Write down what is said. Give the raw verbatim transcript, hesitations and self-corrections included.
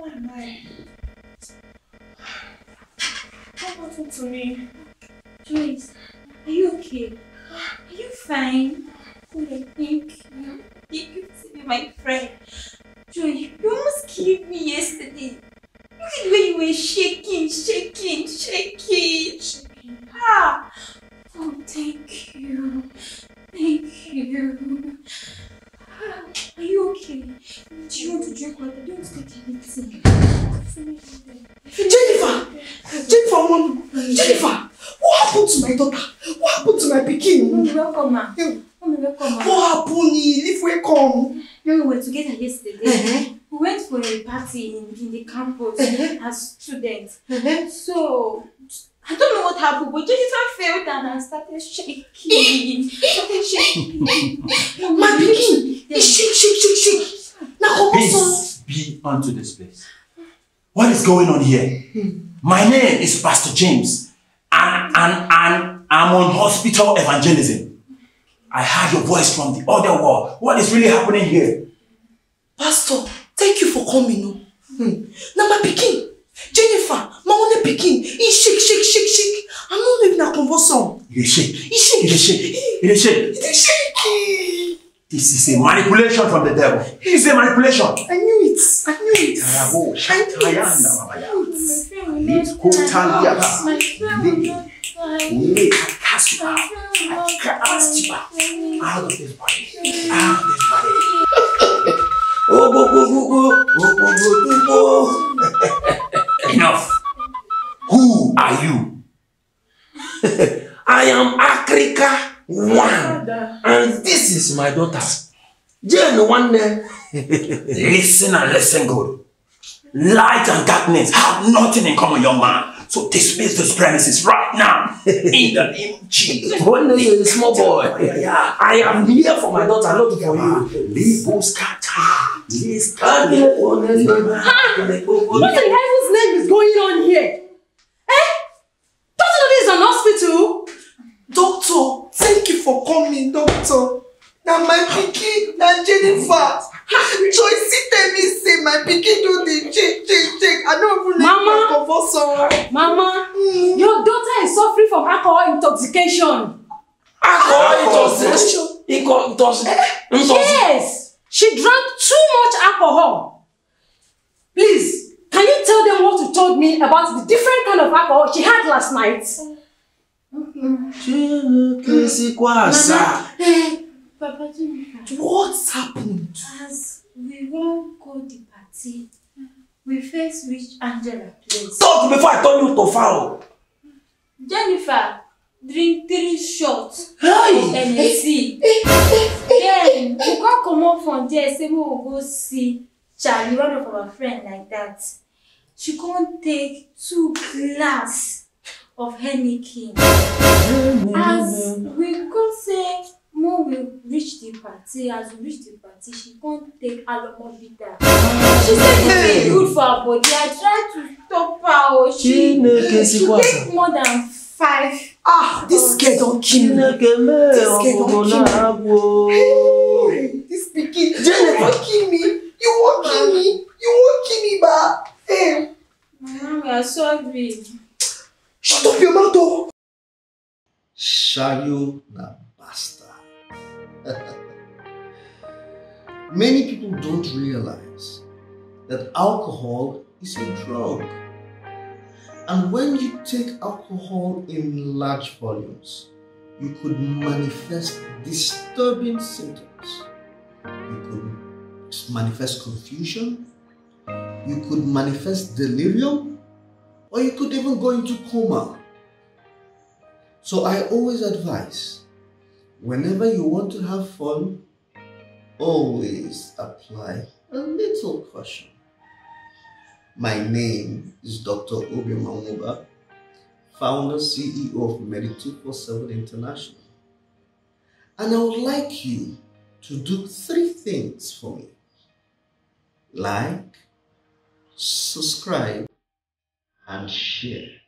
Why am I? What happened to me? Joyce, are you okay? Are you fine? Good, thank you. Thank you for being my friend. Joyce, you almost killed me yesterday. Look at the way you were shaking, shaking, shaking. Shaking. Ah! Oh, thank you. Thank you. Are you okay? Do you want to drink water? Don't take anything. Jennifer! Jennifer, mom! Jennifer! What happened to my daughter? What happened to my Peking? Mommy, welcome, ma. Mommy, welcome, ma. What happened? Leave where come. We were together yesterday. Uh-huh. We went for a party in, in the campus Uh-huh. as students. Uh-huh. So, I don't know what happened, but Jennifer fell down and started shaking. started shaking. My Peking! Shake, shake, shake, shake. Now, Peace be unto this place. What is going on here? Hmm. My name is Pastor James, and, and, and I'm on hospital evangelism. I heard your voice from the other world. What is really happening here? Pastor, thank you for coming. No? Hmm. Now, my Peking, Jennifer, my only Peking, he shake, shake, shake, shake. I'm not living a convulsion. He shake. He shake. He shake. He shake. He shake. This is a manipulation from the devil. It's a manipulation. I knew it. I knew it. I knew it. My friend will not die. I cast you out. I cast you out. Out of this body. Out of this body. Oh, go, go, go, go. Oh, go, go, go, go. Enough. Who are you? I am Africa One. And this is my daughter. Jane One. Listen and listen good. Light and darkness have nothing in common, young man. So dismiss those premises right now. In the name of Jesus. One day you're a small boy. I am here for my daughter, not for you. Leave those cats. What in heaven's name is going on here? Eh? Don't you know this is an hospital? Doctor, thank you for coming, doctor. Now my Peking, now Jennifer. Joyce, tell me say my Peking do the check, check, check. I don't even know Mama, for Mama, mm. your daughter is suffering from alcohol intoxication. Alcohol intoxication? Intoxication? Yes, she drank too much alcohol. Please, can you tell them what you told me about the different kind of alcohol she had last night? Mm-hmm. Mama, hey, Papa, what's happened? As we won't go to the party, we first reached Angela place. Talk before I turn you to foul. Jennifer, drink three shots hey. of N A C. Then we can't come up from there, say we will go see Charlie, one of our friends like that. She can't take two glass of Henneken. As we could say, when we reach the party, as we reach the party, she can't take Alamo bitter. She said it's very good for her body. I tried to stop her. She, she take more than five. Ah, this girl don't kill me. This girl don't kill me. Hey, this Peking, Jennifer, kill me. You won't kill me. You won't kill me, ba. Hey. Mama, we are sorry. Shut up your mouth, though. Shayo na basta. Many people don't realize that alcohol is a drug. And when you take alcohol in large volumes, you could manifest disturbing symptoms. You could manifest confusion, you could manifest delirium, or you could even go into coma. So I always advise, whenever you want to have fun, always apply a little caution. My name is Doctor Obioma Nwuba, founder, C E O of Medi two forty-seven International. And I would like you to do three things for me. Like, subscribe, and share.